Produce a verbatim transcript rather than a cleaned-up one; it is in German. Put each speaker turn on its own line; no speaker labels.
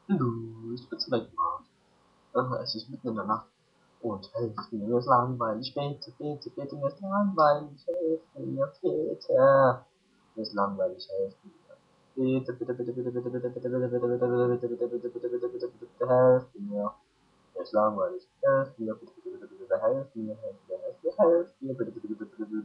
Du, ich bin's Wegmarsch. Äh, es ist mitten in der Nacht. Und helft mir, mir ist langweilig. Bitte, bitte, bitte, mir ist langweilig. Helft mir, bitte. Mir ist langweilig, helft mir. Bitte, bitte, bitte, bitte, bitte, bitte, bitte, bitte, bitte, bitte, bitte, bitte, bitte, bitte, bitte, bitte, bitte, bitte, helft mir. Mir ist langweilig. Helft mir, bitte, bitte, bitte, bitte, bitte, helft mir, helft mir, helft mir, helft mir, bitte, bitte, bitte, bitte,